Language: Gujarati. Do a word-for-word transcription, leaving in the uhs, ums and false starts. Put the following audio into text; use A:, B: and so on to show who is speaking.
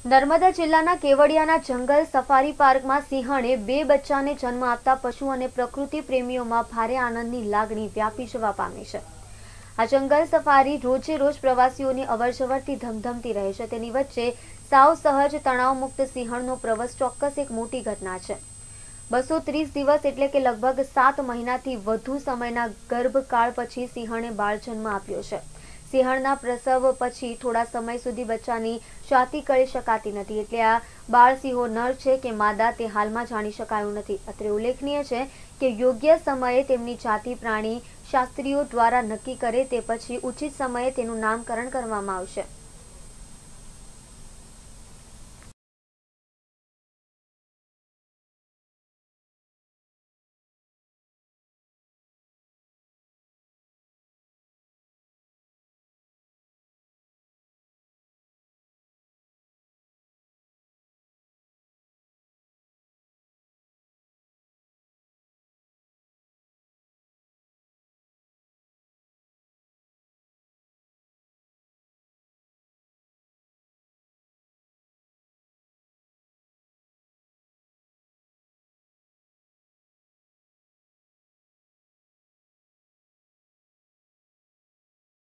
A: નર્મદા જિલ્લાના કેવડિયાના જંગલ સફારી પાર્કમાં સિંહણે બે બચ્ચાને જન્મ આપતા પશુ અને પ્રકૃતિ પ્રેમીઓમાં ભારે આનંદની લાગણી વ્યાપી જવા પામી છે। આ જંગલ સફારી રોજે રોજ પ્રવાસીઓની અવરજવરથી ધમધમતી રહે છે। તેની વચ્ચે સાવ સહજ તણાવમુક્ત સિંહણનો પ્રવાસ ચોક્કસ એક મોટી ઘટના છે। બસો ત્રીસ દિવસ એટલે કે લગભગ સાત મહિનાથી વધુ સમયના ગર્ભકાળ પછી સિંહણે બાળ જન્મ આપ્યો છે। સિંહણના પ્રસવ પછી થોડા સમય સુધી બચ્ચાની છાતી કરી શકાતી નથી, એટલે આ બાળ સિંહો નર છે કે માદા તે હાલમાં જાણી શકાયું નથી। અત્રે ઉલ્લેખનીય છે કે યોગ્ય સમયે તેમની જાતિ પ્રાણી શાસ્ત્રીઓ દ્વારા નક્કી કરે તે પછી ઉચિત સમયે તેનું નામકરણ કરવામાં આવશે।